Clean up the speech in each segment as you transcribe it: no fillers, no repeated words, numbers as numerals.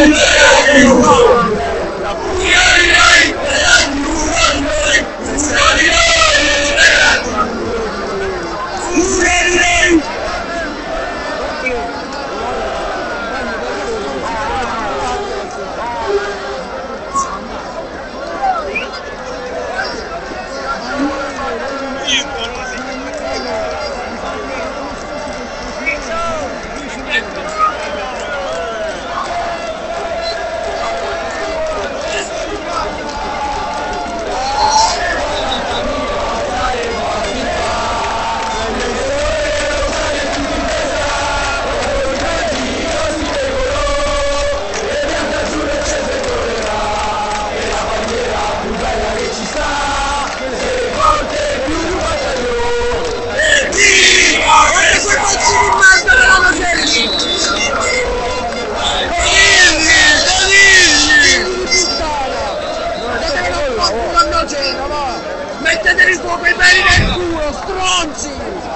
Mettetevi fuoco i peli nel culo, stronzi!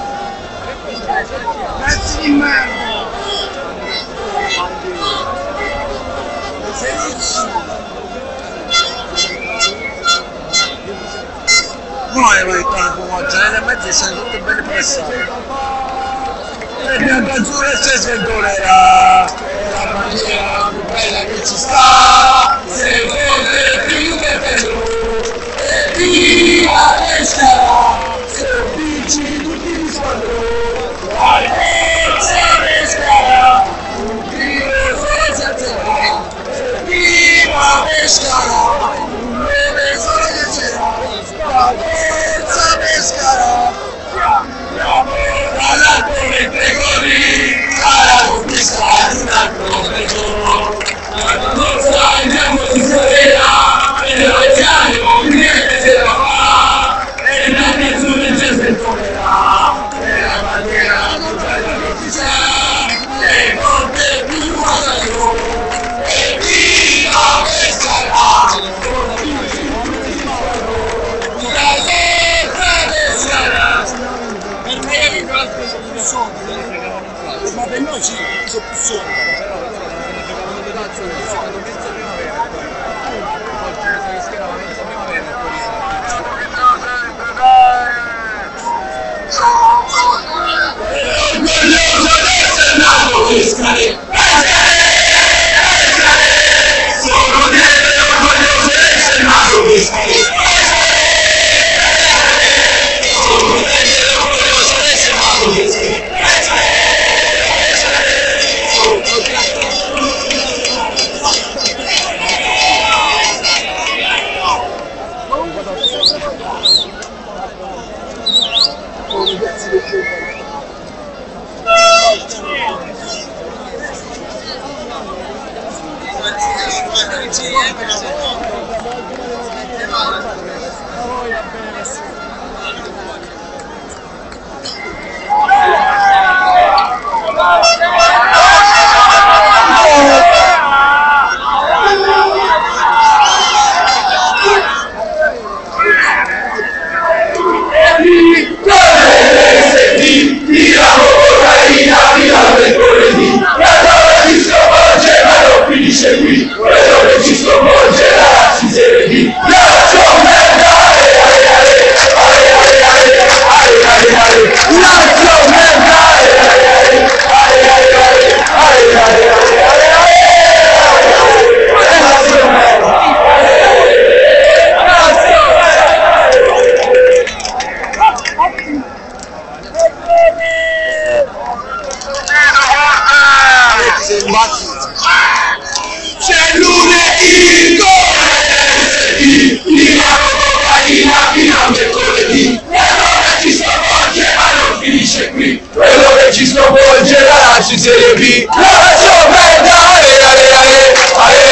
Pezzi di merda! Noi vai a fuoco, nelle mezze sono tutte belle pressate. E bianco azzurro c'è sventolerà! È la bandiera più bella che ci sta! Se vuole più che per lui! E via Pescara! Se vinci tutti gli squadroni! Forza Pescara! Tutti senza zero! Viva Pescara! Neve senza zero! Forza Pescara! Alla come pregoni! Alla conquista di un altro pregone! La nostra andiamo di Sorella! E la vediamo niente se la fa! E la nessuno ci sventolerà! E la bandiera non c'è la notizia! E monte più guadagnò! E viva Pescara! La forza Pescara! Per me non ha preso più soldi! Ma per noi sì, sono più soldi! Però ne fregavano di cazzo, ne sono mezza primavera! Oggi mi sa che schierava mezza primavera e poi orgoglioso di essere nato Pescara! Sono orgoglioso di essere nato Pescara! C'è lunedì, fino a mercoledì, e allora ci sconvolge ma non finisce qui, quello che ci sconvolgerà ci Serie B, la gioventù,